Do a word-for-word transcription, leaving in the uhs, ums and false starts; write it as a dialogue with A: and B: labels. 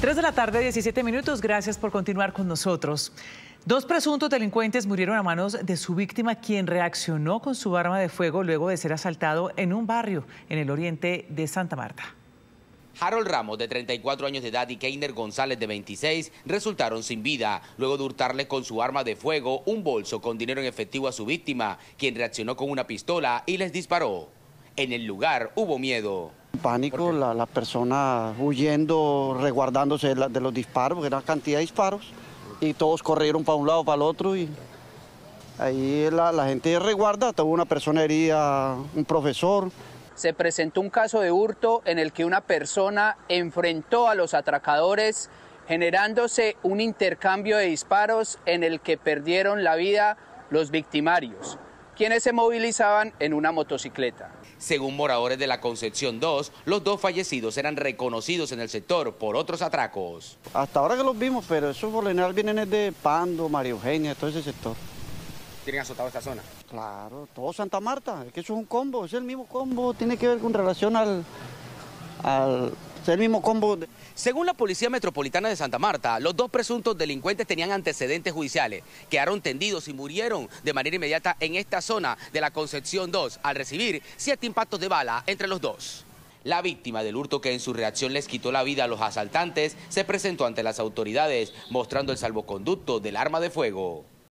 A: tres de la tarde, diecisiete minutos. Gracias por continuar con nosotros. Dos presuntos delincuentes murieron a manos de su víctima, quien reaccionó con su arma de fuego luego de ser asaltado en un barrio en el oriente de Santa Marta.
B: Harold Ramos, de treinta y cuatro años de edad, y Keiner González, de veintiséis, resultaron sin vida luego de hurtarle con su arma de fuego un bolso con dinero en efectivo a su víctima, quien reaccionó con una pistola y les disparó. En el lugar hubo miedo.
C: Pánico, la, la persona huyendo, resguardándose de, la, de los disparos, porque era una cantidad de disparos, y todos corrieron para un lado, para el otro, y ahí la, la gente resguarda, tuvo una persona herida, un profesor.
D: Se presentó un caso de hurto en el que una persona enfrentó a los atracadores, generándose un intercambio de disparos en el que perdieron la vida los victimarios, quienes se movilizaban en una motocicleta.
B: Según moradores de la Concepción dos, los dos fallecidos eran reconocidos en el sector por otros atracos.
C: Hasta ahora que los vimos, pero esos por lo general vienen de Pando, María Eugenia, todo ese sector.
E: ¿Tienen azotado esta zona?
C: Claro, todo Santa Marta, es que eso es un combo, es el mismo combo, tiene que ver con relación al... al es el mismo combo.
B: Según la Policía Metropolitana de Santa Marta, los dos presuntos delincuentes tenían antecedentes judiciales, quedaron tendidos y murieron de manera inmediata en esta zona de la Concepción dos, al recibir siete impactos de bala entre los dos. La víctima del hurto, que en su reacción les quitó la vida a los asaltantes, se presentó ante las autoridades mostrando el salvoconducto del arma de fuego.